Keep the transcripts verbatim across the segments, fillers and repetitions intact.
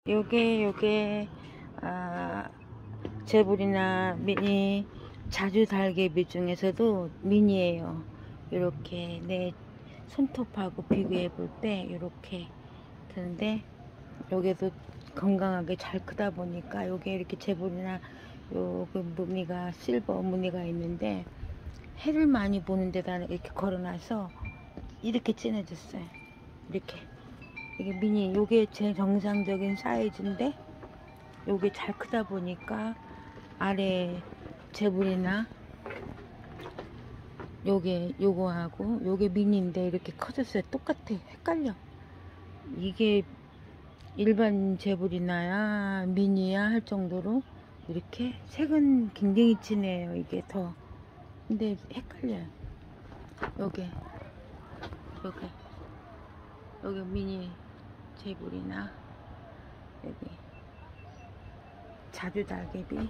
요게 요게 아, 제불이나 미니 자주 달개비 중에서도 미니예요. 이렇게 내 손톱하고 비교해 볼 때 이렇게 드는데 여기도 건강하게 잘 크다 보니까 요게 이렇게 제불이나 요 그 무늬가 실버 무늬가 있는데 해를 많이 보는 데다 이렇게 걸어놔서 이렇게 진해졌어요. 이렇게 이게 미니, 요게 제 정상적인 사이즈인데 요게 잘 크다 보니까 아래 제불이나 요게 요거하고 요게 미니인데 이렇게 커졌어요. 똑같아. 헷갈려. 이게 일반 제불이나야 미니야 할 정도로 이렇게 색은 굉장히 진해요. 이게 더 근데 헷갈려요. 요게 요게 여기 미니 제불이나 여기 자주 달개비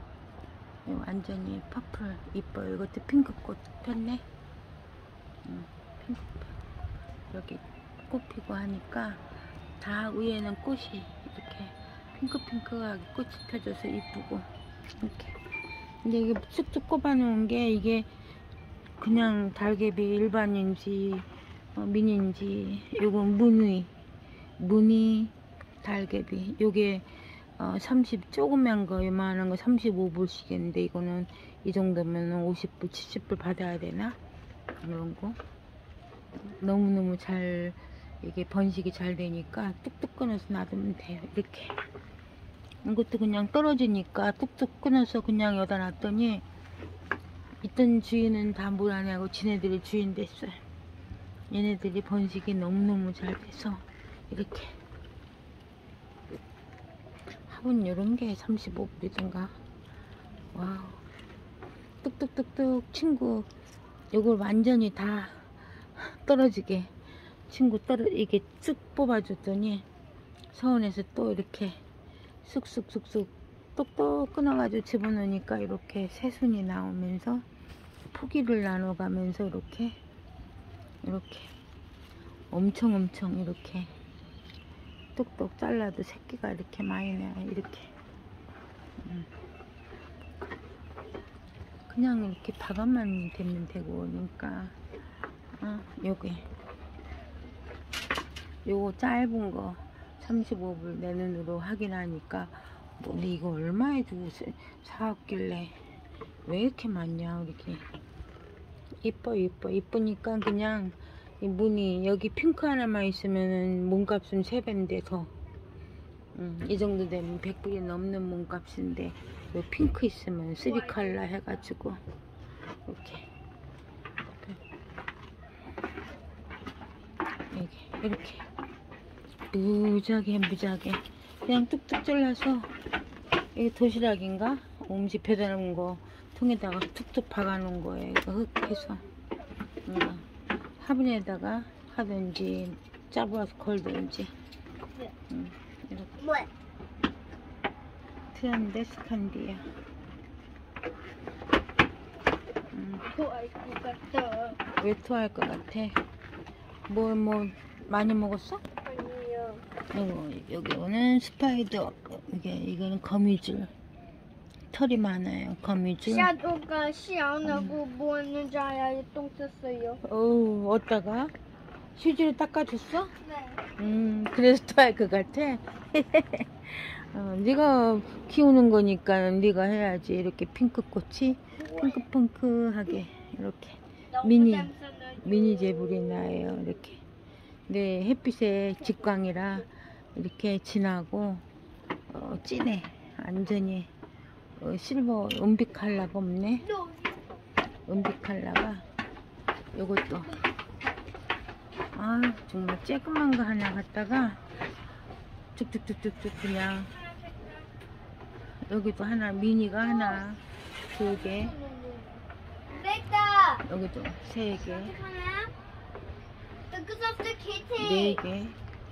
완전히 퍼플 이뻐요. 이것도 핑크꽃 폈네. 음, 핑크꽃 여기 꽃 피고 하니까 다 위에는 꽃이 이렇게 핑크핑크하게 꽃이 펴져서 이쁘고 이렇게. 근데 이게 쑥쑥 꼽아놓은 게 이게 그냥 달개비 일반인지 어, 미니인지 요건 무늬 무늬 달개비 요게 어, 삼십 조그만 거 요만한 거 삼십오 불씩인데 이거는 이 정도면 오십 불 칠십 불 받아야 되나 이런 거 너무너무 잘 이게 번식이 잘 되니까 뚝뚝 끊어서 놔두면 돼요. 이렇게 이것도 그냥 떨어지니까 뚝뚝 끊어서 그냥 여기다 놨더니 있던 주인은 다 뭘 안 하고 지네들이 주인 됐어요. 얘네들이 번식이 너무너무 잘 돼서 이렇게 화분 요런게 삼십오 불이던가 와우 뚝뚝뚝뚝 친구 요걸 완전히 다 떨어지게 친구 떨어 이게 쭉 뽑아줬더니 서원에서 또 이렇게 쑥쑥쑥쑥 똑똑 끊어가지고 집어넣으니까 이렇게 새순이 나오면서 포기를 나눠가면서 이렇게 이렇게 엄청 엄청 이렇게 똑똑 잘라도 새끼가 이렇게 많이 나요. 이렇게 음. 그냥 이렇게 박아만 되면 되고 그러니까 어, 요게 요거 짧은 거 삼십오 불 내 눈으로 확인하니까 뭐 근데 이거 얼마에 주고 사왔길래 왜 이렇게 많냐. 이렇게 이뻐 이뻐 이쁘니까 그냥 이 무늬 여기 핑크 하나만 있으면 몸값은 세 배인데 더 음, 이 정도 되면 백 불이 넘는 몸값인데 요 핑크 있으면 쓰리 컬러 해가지고 이렇게 이렇게 이렇게 무지하게 무지하게 그냥 뚝뚝 잘라서 이게 도시락인가 옴지 배달 온 거 통에다가 툭툭 박아 놓은 거예요. 이거 흙해서 이거 화분에다가 하든지 짜부어서 걸든지 음, 이렇게 뭐야? 트였는데 스칸디야. 음. 토할 것 같아. 왜 토할 것 같아? 뭐, 뭐 많이 먹었어? 아니요. 이거, 여기 오는 스파이더 이게 이거는 거미줄 털이 많아요. 거미줄. 샤도가 시 안 하고 뭐 했는지 알아요? 똥 쌌어요. 어우 어디다가 휴지로 닦아줬어? 네. 음 그래서 토할 것 같아. 어, 네가 키우는 거니까 네가 해야지. 이렇게 핑크꽃이 핑크핑크하게 이렇게 미니 미니 제불이 나요. 이렇게 네 햇빛에 직광이라 이렇게 진하고 어, 진해. 완전히 어, 실버 은빛 컬러가 없네. 은빛 컬러가 요것도 아 정말 쬐끄만 거 하나 갖다가 쭉쭉쭉쭉쭉 그냥 여기도 하나 미니가 하나 두 개 여기도 세 개 네 개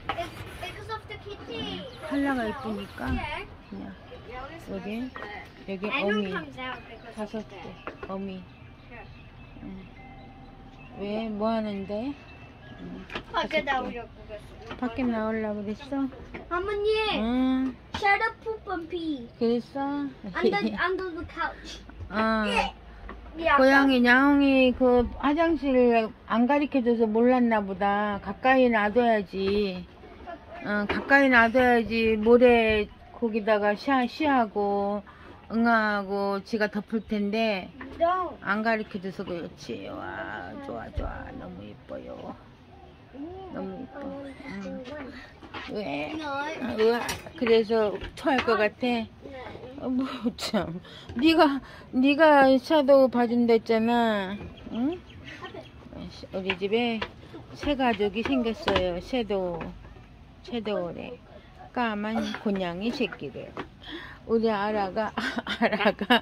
컬러가 이쁘니까 그냥 여기 여기 어미 다섯 개 어미 응. 왜 뭐 하는데 밖에 나오려고 그랬어. 밖에 나오려고 그랬어? 어머니, 응. shadow poop and pee 그랬어? under under the couch. 어. Yeah. 고양이 야옹이 그 화장실 안 가르쳐줘서 몰랐나 보다. 가까이 놔둬야지. 어, 가까이 놔둬야지 모래 거기다가 샤, 쉬하고 응아하고 지가 덮을 텐데 No. 안 가르쳐줘서 그렇지. 와, 좋아 좋아. 너무 예뻐요. 너무 예뻐. 응. 왜? No. 으아, 그래서 토할 것 같아. 어, 뭐, 참. 네가, 네가 샤도우 봐준다 했잖아. 응? 우리 집에 새 가족이 생겼어요. 섀도우. 섀도우래. 까만 고양이 새끼를. 우리 아라가, 아라가,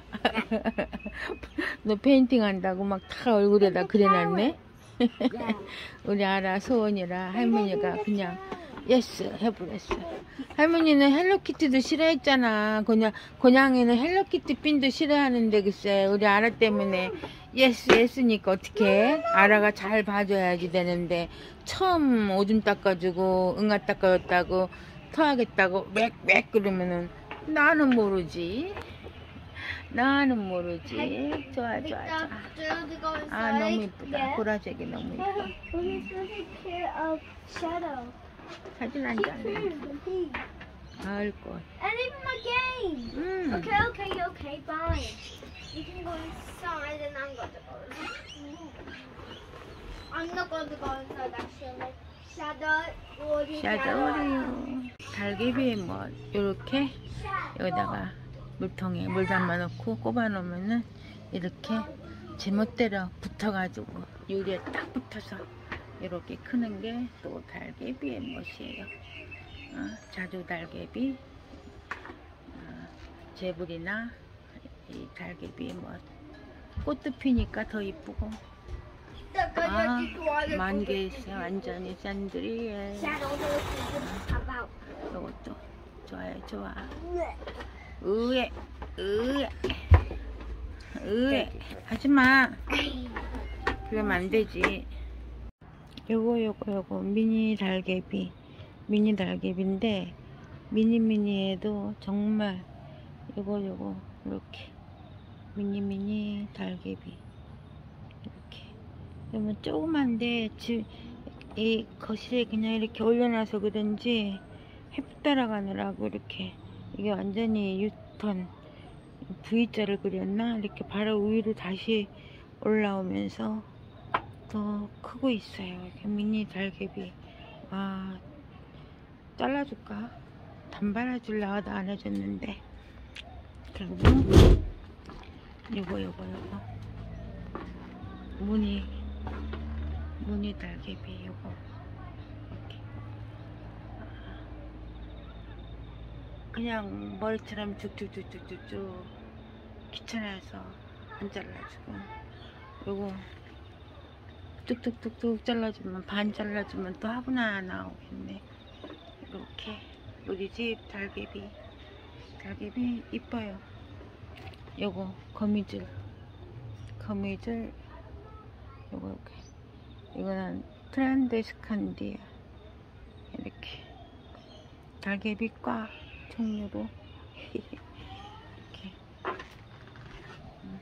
너 페인팅 한다고 막 다 얼굴에다 그려놨네? 우리 아라 소원이라 할머니가 그냥 예스 해버렸어. 할머니는 헬로키티도 싫어했잖아. 그냥 고양이는 헬로키티 핀도 싫어하는데 글쎄 우리 아라 때문에 예스 예스니까 어떡해. 아라가 잘 봐줘야지 되는데 처음 오줌 닦아주고 응아 닦아줬다고 토하겠다고 웩웩 그러면은 나는 모르지. 나는 모르지. 좋아 좋아 좋아. 아 너무 이쁘다. 보라색이 너무 이뻐. Who's gonna take care of shadow? 사진 한 장. 가을 꽃. And even my game. 음. Okay, okay, okay, fine. You can go inside and I'm going to go inside. I'm not going to go inside actually. Shadow, what is 샤도우래요. 달개비에 뭐 이렇게 여기다가 물통에 물 담아 놓고 꼽아 놓으면은 이렇게 제멋대로 붙어가지고 유리에 딱 붙어서 이렇게 크는 게 또 달개비의 멋이에요. 어, 자주 달개비, 어, 재불이나 이 달개비의 멋. 꽃도 피니까 더 이쁘고. 아, 만개 있어. 완전히 샌들이에. Shadow knows about. 이것도 좋아요, 좋아. 으에, 으에, 으에. 하지마. 그러면 안 되지. 요거, 요거, 요거. 미니 달개비. 미니 달개비인데, 미니 미니에도 정말 요거, 요거. 이렇게. 미니 미니 달개비. 이렇게. 그러면 조그만데, 집, 이 거실에 그냥 이렇게 올려놔서 그런지, 햇빛 따라가느라고 이렇게. 이게 완전히 유턴 V자를 그렸나? 이렇게 바로 위로 다시 올라오면서 더 크고 있어요. 이렇게 미니 달개비. 아, 잘라줄까? 단발해줄라 안 해줬는데. 그리고 요거 요거 요거 무늬 무늬 달개비 요거 이렇게. 그냥 머리처럼 쭉쭉쭉쭉쭉쭉 귀찮아서 안 잘라주고 요거 뚝뚝뚝뚝 잘라주면 반 잘라주면 또 화분하나 나오겠네. 이렇게 우리 집 달개비 달개비 이뻐요. 요거 거미줄 거미줄 요거 이렇게 이거는 트란데스칸디아 이렇게 달개비과 종류로 이렇게 음.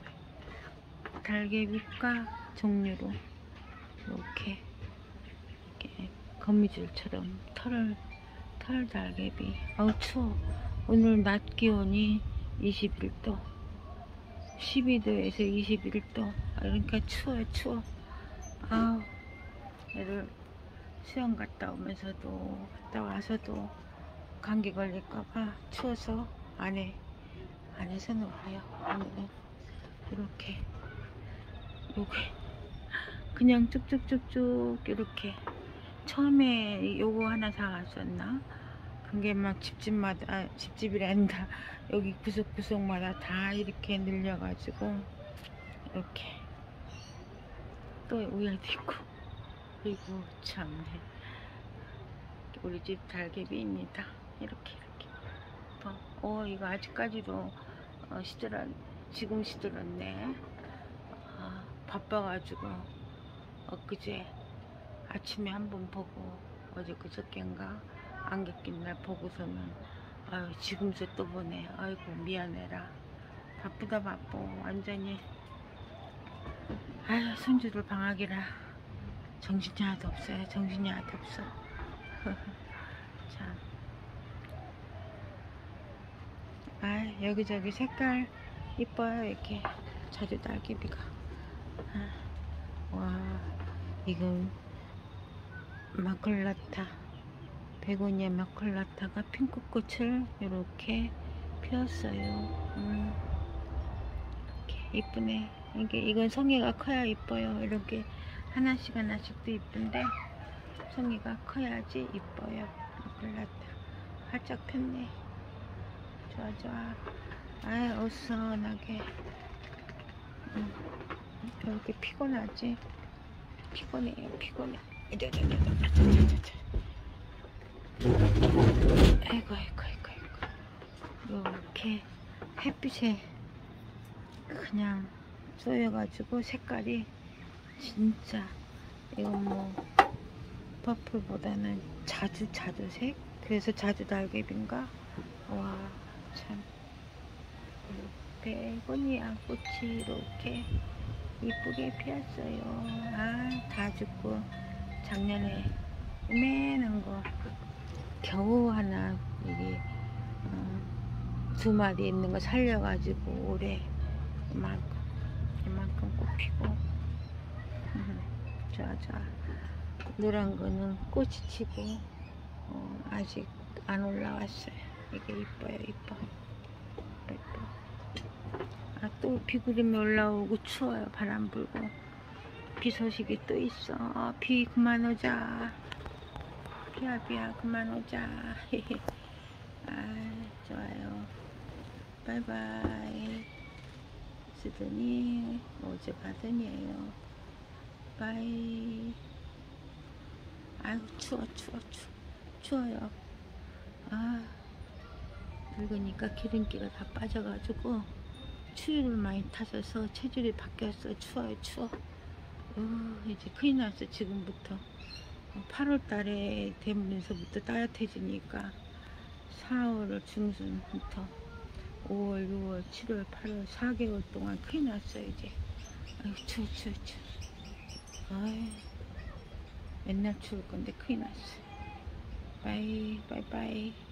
달개비과 종류로 이렇게 이렇게 거미줄처럼 털을 털 달개비. 아우 추워. 오늘 낮 기온이 이십일 도 십이 도에서 이십일 도 그러니까 추워요 추워. 아우 애를 수영 갔다 오면서도 갔다 와서도 감기 걸릴까봐 추워서 안에 안에서 놀아요. 오늘은 이렇게 요게 그냥 쭉쭉쭉쭉 이렇게 처음에 요거 하나 사왔었나? 그게 막 집집마다 아, 집집이란다 여기 구석구석마다 다 이렇게 늘려가지고 이렇게 또 위에도 있고 그리고 참네 우리 집 달개비입니다. 이렇게 이렇게 어, 어 이거 아직까지도 어, 시들어 지금 시들었네. 아, 바빠가지고 엊그제 아침에 한번 보고 어제 그저께인가 안개 낀 날 보고서는 아유 지금서 또 보네. 아이고 미안해라. 바쁘다 바빠 완전히. 아유 손주들 방학이라 정신이 하나도 없어요. 정신이 하나도 없어. 참. 아 여기저기 색깔 이뻐요. 이렇게 자주 날개비가. 아, 와 이건 마클라타 베고니아 마클라타가 핑크꽃을 이렇게 피웠어요. 음, 이렇게 이쁘네. 이게 이건 성의가 커야 이뻐요. 이렇게 하나씩 하나씩도 이쁜데 성의가 커야지 이뻐요. 마클라타 활짝 폈네. 좋아 좋아. 아이 어수선하게. 음, 이렇게 피곤하지. 피곤해요. 피곤해. 아이고 아이고 아이고 아이고. 이렇게 햇빛에 그냥 쏘여가지고 색깔이 진짜 이건 뭐 퍼플보다는 자주 자주색. 그래서 자주 날개비인가. 와 참. 베고니아 꽃이 이렇게 이쁘게 피었어요. 아 다 죽고 작년에 요만한 거 겨우 하나 이게 어, 두 마리 있는 거 살려가지고 올해 이만큼 이만큼 꽃 피고. 음, 좋아 좋아. 노란 거는 꽃이 치고 어, 아직 안 올라왔어요. 이게 이뻐요. 이뻐 이뻐. 아, 또 비구름이 올라오고 추워요. 바람 불고 비 소식이 또 있어. 아, 비 그만 오자. 비야 비야 그만 오자. 아 좋아요. 바이바이. 시드니 어제 바든이에요. 바이. 아유 추워 추워 추워 추워요. 아 늙으니까 기름기가 다 빠져가지고 추위를 많이 타셔서 체질이 바뀌었어. 추워요 추워. 어, 이제 큰일 났어. 지금부터 팔월 달에 되면서부터 따뜻해지니까 사월 중순부터 오월 유월 칠월 팔월 사 개월 동안 큰일 났어요. 이제 아유 추워 추워 추워. 아유 맨날 추울 건데 큰일 났어. 바이 바이 바이.